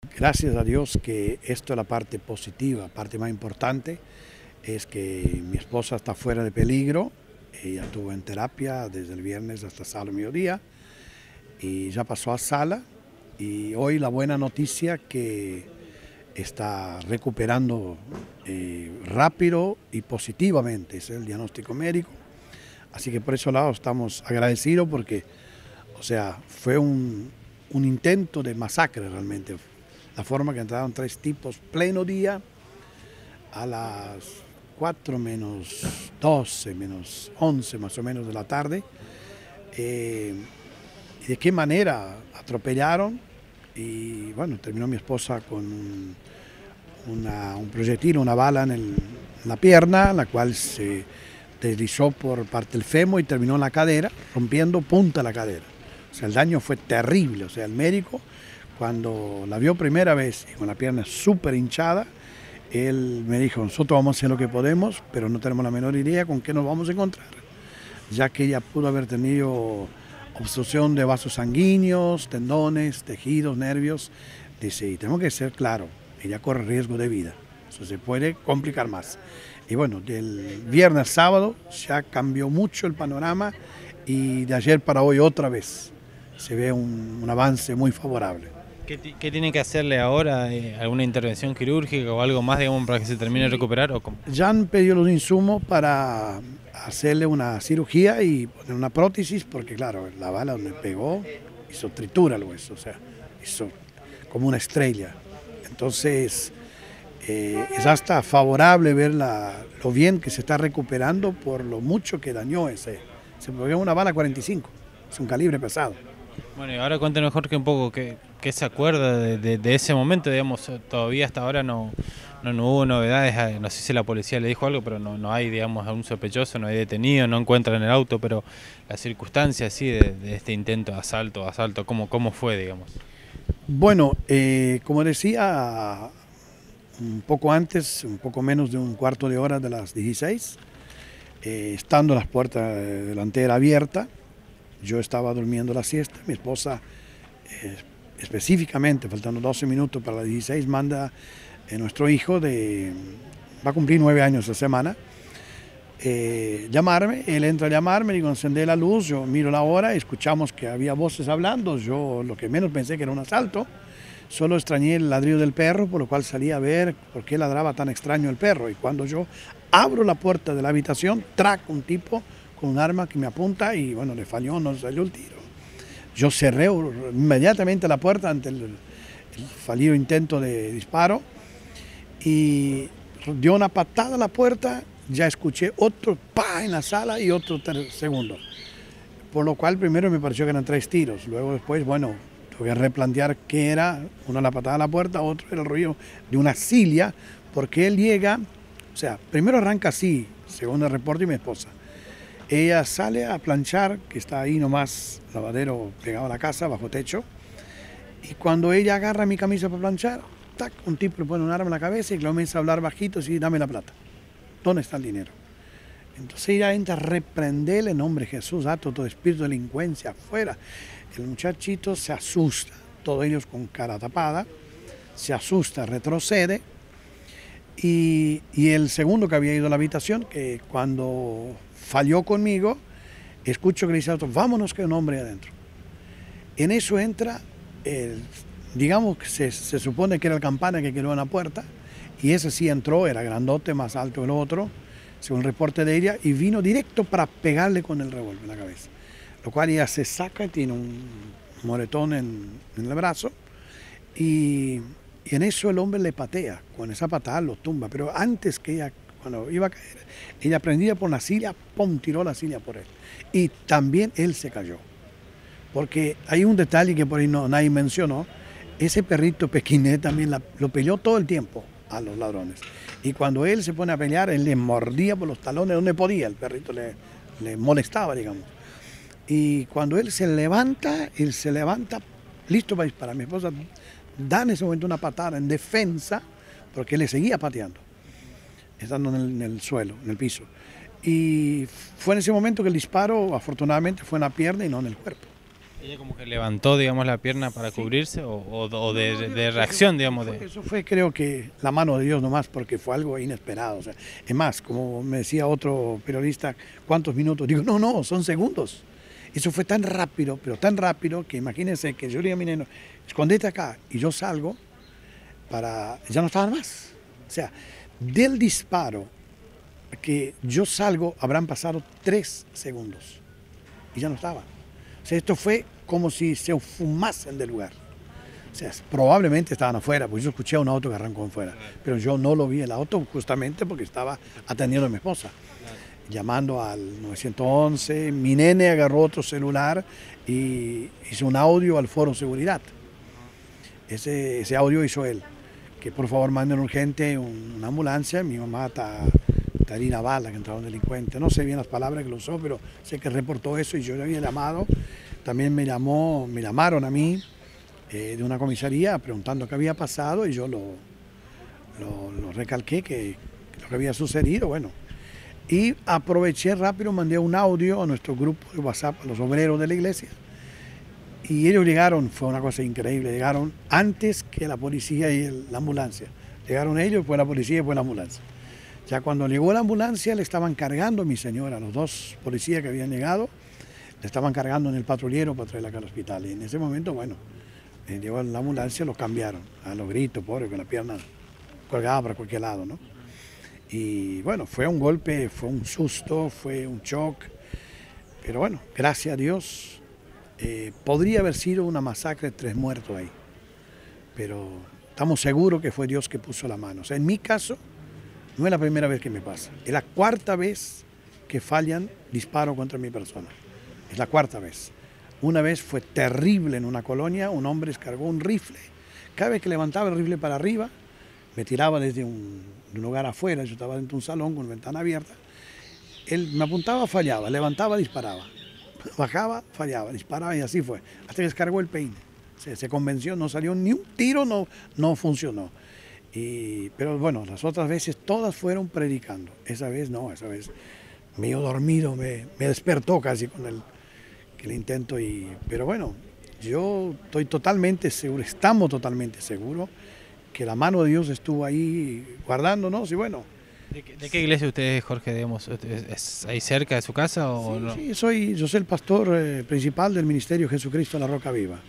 Gracias a Dios que esto es la parte positiva, la parte más importante es que mi esposa está fuera de peligro, ella estuvo en terapia desde el viernes hasta sábado mediodía y ya pasó a sala y hoy la buena noticia que está recuperando rápido y positivamente, es el diagnóstico médico, así que por ese lado estamos agradecidos porque, o sea, fue un intento de masacre realmente. La forma que entraron tres tipos pleno día a las 4 menos 12, menos 11 más o menos de la tarde. Y de qué manera atropellaron y bueno, terminó mi esposa con un proyectil, una bala en la pierna, la cual se deslizó por parte del fémur y terminó en la cadera, rompiendo punta la cadera. O sea, el daño fue terrible, o sea, el médico cuando la vio primera vez y con la pierna súper hinchada, él me dijo, nosotros vamos a hacer lo que podemos, pero no tenemos la menor idea con qué nos vamos a encontrar, ya que ella pudo haber tenido obstrucción de vasos sanguíneos, tendones, tejidos, nervios. Dice, y tenemos que ser claros, ella corre riesgo de vida, eso se puede complicar más. Y bueno, del viernes al sábado ya cambió mucho el panorama y de ayer para hoy otra vez se ve un avance muy favorable. ¿Qué tiene que hacerle ahora? ¿Alguna intervención quirúrgica o algo más, digamos, para que se termine de recuperar? ¿O cómo? Ya han pedido los insumos para hacerle una cirugía y poner una prótesis, porque claro, la bala donde pegó hizo tritura el hueso, o sea, hizo como una estrella. Entonces, es hasta favorable ver lo bien que se está recuperando por lo mucho que dañó ese. Se pegó una bala 45, es un calibre pesado. Bueno, y ahora cuéntenos, Jorge, un poco qué se acuerda de ese momento, digamos, todavía hasta ahora no hubo novedades, no sé si la policía le dijo algo, pero no hay, digamos, a un sospechoso, no hay detenido, no encuentran el auto, pero las circunstancias, sí, de este intento de asalto, ¿cómo fue, digamos? Bueno, como decía, un poco antes, un poco menos de un cuarto de hora de las 16, estando las puertas delanteras abiertas, yo estaba durmiendo la siesta, mi esposa específicamente, faltando 12 minutos para las 16, manda nuestro hijo, va a cumplir 9 años esta semana, llamarme, él entra a llamarme, digo, encendé la luz, yo miro la hora, escuchamos que había voces hablando, yo lo que menos pensé que era un asalto, solo extrañé el ladrido del perro, por lo cual salí a ver por qué ladraba tan extraño el perro, y cuando yo abro la puerta de la habitación, track un tipo con un arma que me apunta y bueno, le falló, no salió el tiro. Yo cerré inmediatamente la puerta ante el fallido intento de disparo y dio una patada a la puerta, ya escuché otro pa en la sala y otro segundo. Por lo cual primero me pareció que eran 3 tiros, luego después, bueno, tuve que replantear qué era, uno la patada a la puerta, otro era el ruido de una silla, porque él llega, o sea, primero arranca así, según el reporte de mi esposa. Ella sale a planchar, que está ahí nomás, lavadero pegado a la casa, bajo techo. Y cuando ella agarra mi camisa para planchar, tac, un tipo le pone un arma en la cabeza y comienza a hablar bajito y dice, dame la plata. ¿Dónde está el dinero? Entonces ella entra a reprenderle en nombre de Jesús, todo espíritu de delincuencia afuera. El muchachito se asusta, todos ellos con cara tapada, se asusta, retrocede. Y el segundo que había ido a la habitación, que cuando falló conmigo, escucho que le dice a otro, vámonos que hay un hombre adentro. En eso entra, digamos que se supone que era el campana que quedó en la puerta, y ese sí entró, era grandote, más alto que el otro, según el reporte de ella, y vino directo para pegarle con el revólver en la cabeza. Lo cual ella se saca y tiene un moretón en el brazo, y en eso el hombre le patea, con esa patada lo tumba, pero antes que ella, cuando iba a caer, ella prendida por la silla, ¡pum!, tiró la silla por él. Y también él se cayó. Porque hay un detalle que por ahí nadie mencionó, ese perrito pequiné también lo peleó todo el tiempo a los ladrones. Y cuando él se pone a pelear, él le mordía por los talones donde podía, el perrito le molestaba, digamos. Y cuando él se levanta listo para disparar. Mi esposa da en ese momento una patada en defensa, porque él le seguía pateando, estando en el suelo, en el piso. Y fue en ese momento que el disparo, afortunadamente, fue en la pierna y no en el cuerpo. ¿Ella como que levantó, digamos, la pierna para Sí. cubrirse o de, No, de reacción, digamos? eso fue creo que la mano de Dios nomás, porque fue algo inesperado. O sea, es más, como me decía otro periodista, ¿cuántos minutos? Digo, no, no, son segundos. Eso fue tan rápido, pero tan rápido, que imagínense que yo le digo a mi neno, escondete acá, y yo salgo ya no estaban más. O sea, del disparo que yo salgo, habrán pasado 3 segundos, y ya no estaban. O sea, esto fue como si se fumasen del lugar. O sea, probablemente estaban afuera, porque yo escuché a un auto que arrancó afuera, pero yo no lo vi el auto justamente porque estaba atendiendo a mi esposa, llamando al 911. Mi nene agarró otro celular y hizo un audio al foro seguridad. Ese audio hizo él, que por favor manden urgente una ambulancia. Mi mamá está herida bala, que entraba un delincuente. No sé bien las palabras que lo usó, pero sé que reportó eso y yo le había llamado. También me llamaron a mí de una comisaría preguntando qué había pasado, y yo lo recalqué que lo que había sucedido, bueno. Y aproveché rápido, mandé un audio a nuestro grupo de WhatsApp, a los obreros de la iglesia, y ellos llegaron, fue una cosa increíble, llegaron antes que la policía y la ambulancia. Llegaron ellos, fue la policía y fue la ambulancia. Ya cuando llegó la ambulancia le estaban cargando a mi señora, los 2 policías que habían llegado, le estaban cargando en el patrullero para traerla acá al hospital. Y en ese momento, bueno, llegó la ambulancia, lo cambiaron a los gritos, pobre, con la pierna colgada para cualquier lado, ¿no? Y bueno, fue un golpe, fue un susto, fue un shock, pero bueno, gracias a Dios, podría haber sido una masacre, 3 muertos ahí, pero estamos seguros que fue Dios que puso la mano. O sea, en mi caso, no es la primera vez que me pasa, es la 4ª vez que fallan disparos contra mi persona, es la 4ª vez. Una vez fue terrible en una colonia, un hombre descargó un rifle, cada vez que levantaba el rifle para arriba, me tiraba desde un lugar afuera, yo estaba dentro de un salón con ventana abierta, él me apuntaba, fallaba, levantaba, disparaba, bajaba, fallaba, disparaba, y así fue, hasta que descargó el peine. Se convenció, no salió ni un tiro, no funcionó. Pero bueno, las otras veces todas fueron predicando, esa vez no, esa vez medio dormido, me despertó casi con el intento, pero bueno, yo estoy totalmente seguro, estamos totalmente seguros que la mano de Dios estuvo ahí guardándonos. Y bueno. ¿De qué iglesia usted es, Jorge, digamos? ¿Es ahí cerca de su casa o Sí, no? sí, yo soy el pastor principal del Ministerio Jesucristo de la Roca Viva.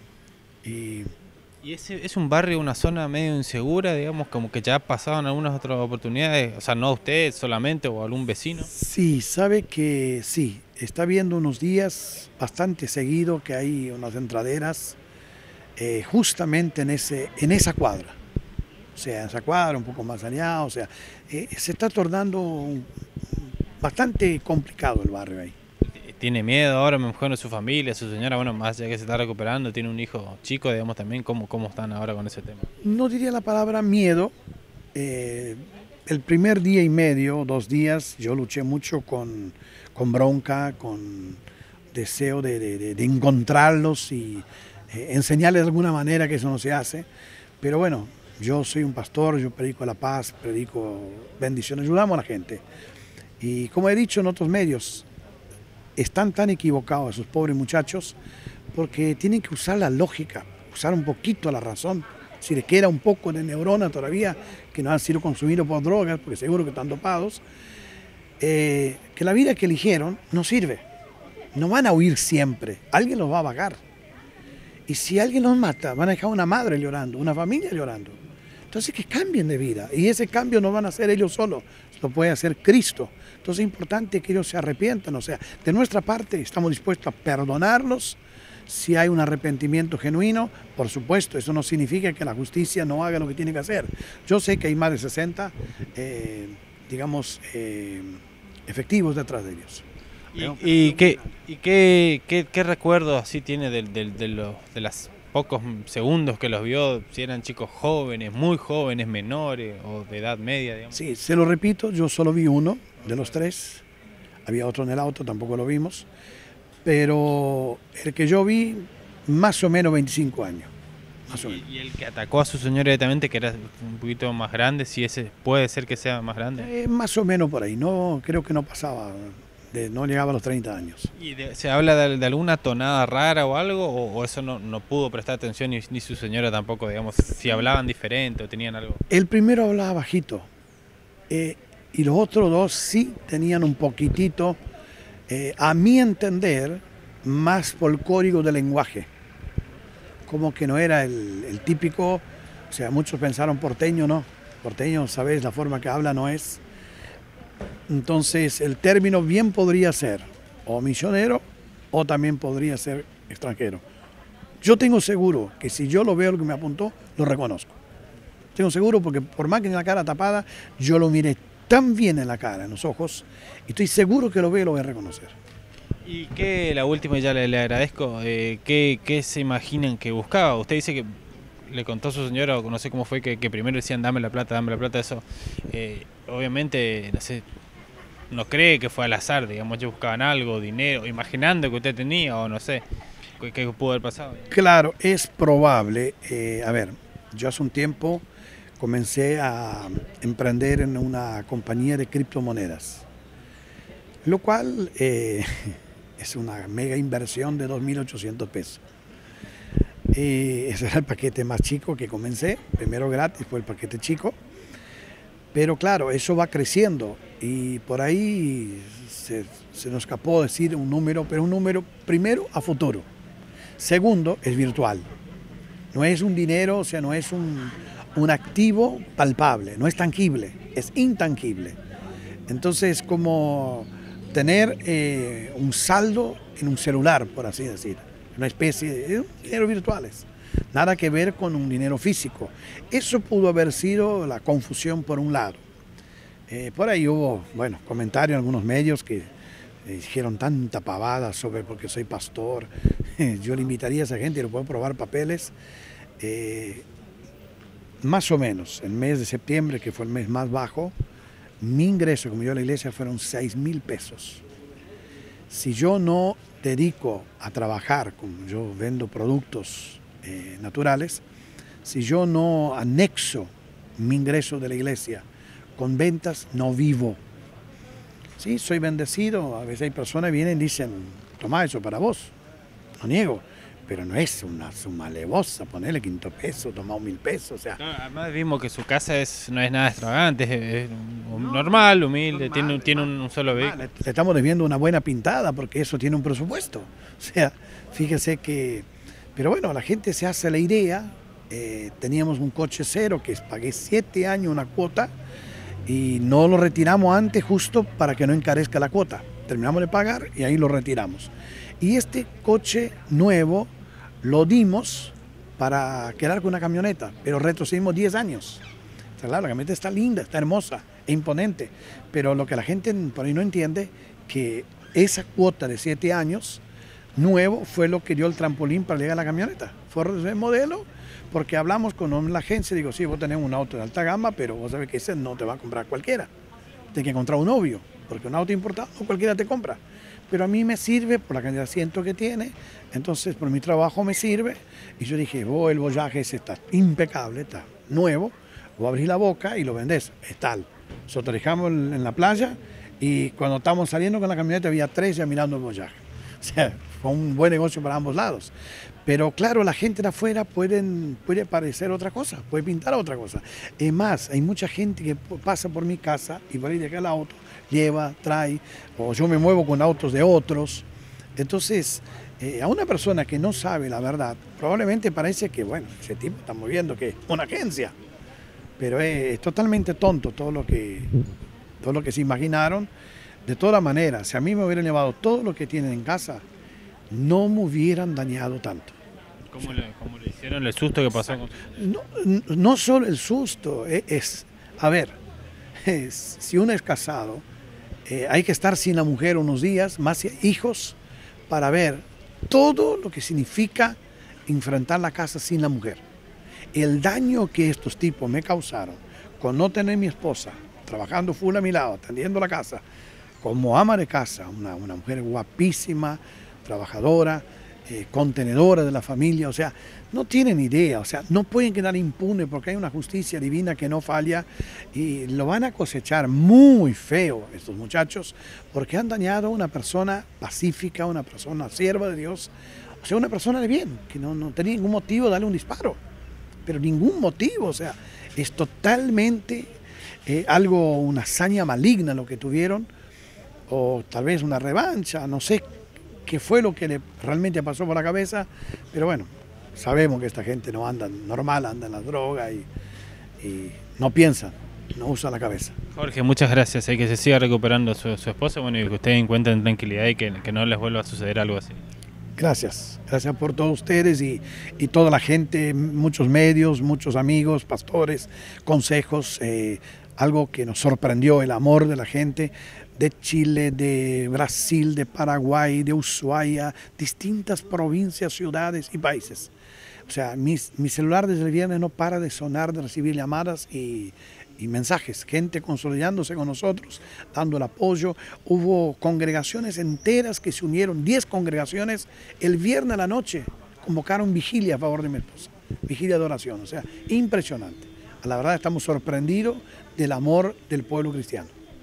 Y ¿Y es un barrio, una zona medio insegura, digamos, como que ya ha pasado en algunas otras oportunidades? O sea, no usted solamente o algún vecino. sí, sabe que sí, está viendo unos días bastante seguido que hay unas entraderas justamente en esa cuadra. O sea, en esa cuadra, un poco más allá, o sea, se está tornando bastante complicado el barrio ahí. ¿Tiene miedo ahora, mejor de su familia, su señora? Bueno, más allá que se está recuperando, tiene un hijo chico, digamos, también. ¿Cómo están ahora con ese tema? No diría la palabra miedo. El primer día y medio, 2 días, yo luché mucho con bronca, con deseo de encontrarlos y enseñarles de alguna manera que eso no se hace. Pero bueno, yo soy un pastor, yo predico la paz, predico bendiciones, ayudamos a la gente. Y como he dicho en otros medios, están tan equivocados esos pobres muchachos porque tienen que usar la lógica, usar un poquito la razón. Si les queda un poco de neurona todavía, que no han sido consumidos por drogas, porque seguro que están dopados, que la vida que eligieron no sirve. No van a huir siempre, alguien los va a vagar. Y si alguien los mata, van a dejar una madre llorando, una familia llorando. Entonces que cambien de vida, y ese cambio no van a hacer ellos solos, lo puede hacer Cristo. Entonces es importante que ellos se arrepientan, o sea, de nuestra parte estamos dispuestos a perdonarlos si hay un arrepentimiento genuino. Por supuesto, eso no significa que la justicia no haga lo que tiene que hacer. Yo sé que hay más de 60, efectivos detrás de ellos. ¿Qué recuerdos así tiene de los pocos segundos que los vio? Si eran chicos jóvenes, muy jóvenes, menores o de edad media, digamos. Sí, se lo repito, yo solo vi uno de los 3, había otro en el auto, tampoco lo vimos, pero el que yo vi, más o menos 25 años. Más o menos. ¿Y el que atacó a su señora directamente, que era un poquito más grande, si ese puede ser que sea más grande? Más o menos por ahí, no, creo que no pasaba no llegaba a los 30 años. ¿Y se habla de alguna tonada rara o algo? ¿O eso no pudo prestar atención ni su señora tampoco, digamos, si hablaban diferente o tenían algo? El primero hablaba bajito y los otros dos sí tenían un poquitito, a mi entender, más folclórico del lenguaje. Como que no era el típico, o sea, muchos pensaron porteño, no. Porteño, sabes, la forma que habla no es. Entonces, el término bien podría ser o misionero o también podría ser extranjero. Yo tengo seguro que si yo lo veo, lo que me apuntó, lo reconozco. Tengo seguro porque por más que tenga la cara tapada, yo lo miré tan bien en la cara, en los ojos, y estoy seguro que lo veo y lo voy a reconocer. Y qué, la última, ya le agradezco, ¿qué se imaginan que buscaba? Usted dice que le contó a su señora, o no sé cómo fue, que primero decían dame la plata, eso. Obviamente, no sé, no cree que fue al azar, digamos, ellos buscaban algo, dinero, imaginando que usted tenía, o no sé, qué pudo haber pasado. Claro, es probable. A ver, yo hace un tiempo comencé a emprender en una compañía de criptomonedas, lo cual es una mega inversión de 2.800 pesos. Ese era el paquete más chico que comencé, primero gratis, fue el paquete chico, pero claro, eso va creciendo y por ahí se nos escapó decir un número, pero un número primero a futuro, segundo es virtual, no es un dinero, o sea, no es un activo palpable, no es tangible, es intangible. Entonces, como tener un saldo en un celular, por así decir, una especie de dinero virtuales, nada que ver con un dinero físico. Eso pudo haber sido la confusión por un lado. Por ahí hubo, bueno, comentarios en algunos medios que dijeron tanta pavada sobre porque soy pastor. Yo le invitaría a esa gente, lo puedo probar papeles. Más o menos, el mes de septiembre, que fue el mes más bajo, mi ingreso como yo a la iglesia fueron 6.000 pesos. Si yo no dedico a trabajar, como yo vendo productos naturales, si yo no anexo mi ingreso de la iglesia con ventas, no vivo. Sí, soy bendecido, a veces hay personas que vienen y dicen, toma eso para vos, no niego, pero no es una suma alevosa, ponerle 500 pesos, tomar 1.000 pesos, o sea. No, además vimos que su casa no es nada extravagante, es normal, humilde, normal, tiene un solo vehículo. Le estamos debiendo una buena pintada porque eso tiene un presupuesto, o sea, fíjese que, pero bueno, la gente se hace la idea, teníamos un coche cero que pagué 7 años una cuota y no lo retiramos antes justo para que no encarezca la cuota, terminamos de pagar y ahí lo retiramos. Y este coche nuevo lo dimos para quedar con una camioneta, pero retrocedimos 10 años. O sea, claro, la camioneta está linda, está hermosa, es imponente, pero lo que la gente por ahí no entiende, que esa cuota de 7 años nuevo fue lo que dio el trampolín para llegar a la camioneta. Fue el modelo, porque hablamos con la agencia y digo, sí, vos tenés un auto de alta gama, pero vos sabés que ese no te va a comprar cualquiera. Tienes que encontrar un novio, porque un auto importado no cualquiera te compra. Pero a mí me sirve por la cantidad de asientos que tiene, entonces por mi trabajo me sirve. Y yo dije, el Voyage ese está impecable, está nuevo, vos abrís la boca y lo vendés, es tal. Nosotros dejamos en la playa y cuando estábamos saliendo con la camioneta había 3 ya mirando el Voyage. O sea, fue un buen negocio para ambos lados. Pero claro, la gente de afuera puede parecer otra cosa, puede pintar otra cosa. Es más, hay mucha gente que pasa por mi casa y por ahí deja el auto, lleva, trae, o yo me muevo con autos de otros. Entonces, a una persona que no sabe la verdad, probablemente parece que, bueno, ese tipo está moviendo que una agencia. Pero es totalmente tonto todo lo que se imaginaron. De todas maneras, si a mí me hubieran llevado todo lo que tienen en casa, no me hubieran dañado tanto. ¿Cómo le hicieron el susto que pasó? No solo el susto, a ver, si uno es casado, hay que estar sin la mujer unos días, más hijos, para ver todo lo que significa enfrentar la casa sin la mujer. El daño que estos tipos me causaron con no tener mi esposa, trabajando full a mi lado, atendiendo la casa, como ama de casa, una mujer guapísima, trabajadora, contenedores de la familia, o sea, no tienen idea, o sea, no pueden quedar impunes porque hay una justicia divina que no falla y lo van a cosechar muy feo estos muchachos porque han dañado a una persona pacífica, una persona sierva de Dios, o sea, una persona de bien, que no tenía ningún motivo de darle un disparo, pero ningún motivo, o sea, es totalmente algo, una hazaña maligna lo que tuvieron, o tal vez una revancha, no sé qué fue lo que realmente pasó por la cabeza, pero bueno, sabemos que esta gente no anda normal, anda en la droga y no piensa, no usa la cabeza. Jorge, muchas gracias, que se siga recuperando su esposa, bueno, y que ustedes encuentren tranquilidad y que no les vuelva a suceder algo así. Gracias, gracias por todos ustedes y toda la gente, muchos medios, muchos amigos, pastores, consejos, algo que nos sorprendió, el amor de la gente de Chile, de Brasil, de Paraguay, de Ushuaia, distintas provincias, ciudades y países. O sea, mi celular desde el viernes no para de sonar, de recibir llamadas y mensajes, gente consolidándose con nosotros, dando el apoyo. Hubo congregaciones enteras que se unieron, 10 congregaciones, el viernes a la noche convocaron vigilia a favor de mi esposa, vigilia de oración, o sea, impresionante. La verdad estamos sorprendidos del amor del pueblo cristiano.